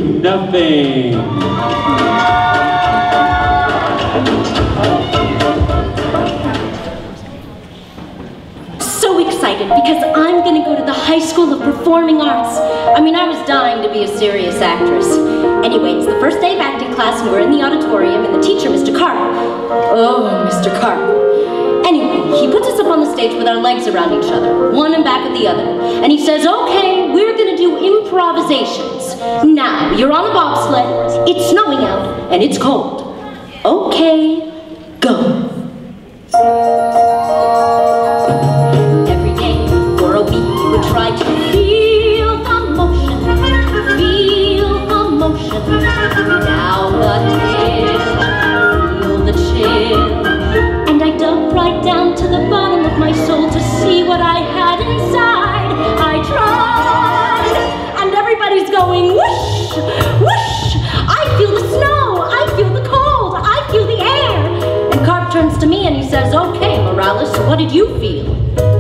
72-0. So excited because I'm gonna go to the High School of Performing Arts. I mean, I was dying to be a serious actress. Anyway, it's the first day of acting class and we're in the auditorium and the teacher, Mr. Carp. Oh, Mr. Carp. Anyway, he puts us up on the stage with our legs around each other, one in back of the other. And he says, okay, we're gonna do improvisations. Now, you're on a bobsled, it's snowing out, and it's cold. Okay, go. Every day for a week you would try to feel the motion down the hill, feel the chill. And I dug right down to the bottom of my soul to see what I had inside. I tried, and everybody's going whoosh, whoosh. I feel the snow, I feel the cold, I feel the air. And Carp turns to me and he says, okay, Morales, what did you feel?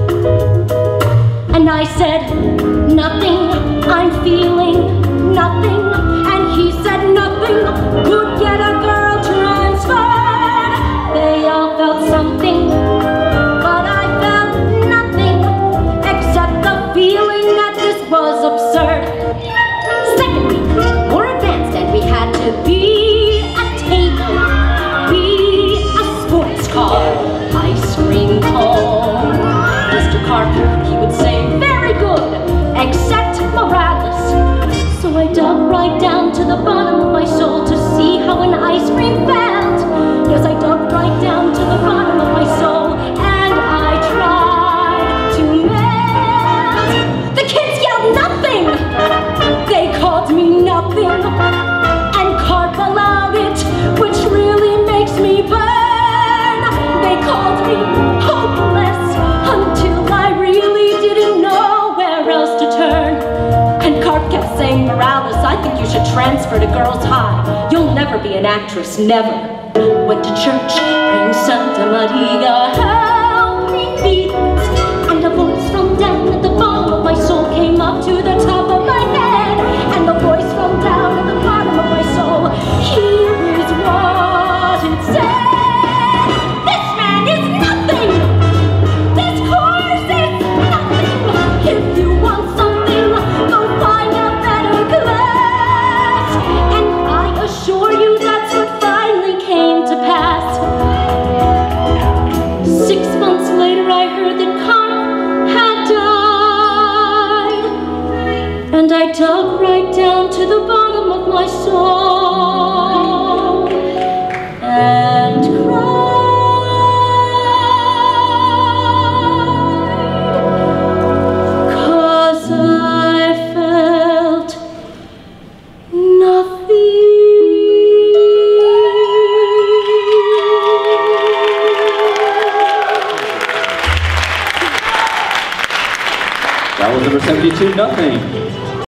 And I said, nothing, I'm feeling nothing. And he said, nothing could get a girl transferred. They all felt something, but I felt nothing, except the feeling that this was absurd. Second week, more advanced, and we had to be a table, be a sports car, ice cream cone. Mr. Carter, he would say, very good, except Morales. So I dug right down to the bottom of my soul to see how an ice cream felt. Yes, I dug right down to the bottom of my soul, and I tried to melt. The kids yelled nothing. They called me nothing, and Carp allowed it, which really makes me burn. They called me hopeless until I really didn't know where else to turn. And Carp kept saying, Morales, I think you should transfer to Girls High. You'll never be an actress, never. Went to church, praying Santa Maria, help me feed it. And a voice from down at the bottom of my soul came up to the top of my head. And the voice from down at the bottom of my soul, here is what it said. This man is nothing! This course is nothing! If you want something, go find a better class. And I assure you that's what finally came to pass. 6 months later I heard that Carp had died. And I dug right down to the bottom of my soul and cried, 'cause I felt nothing. That was number 72-0.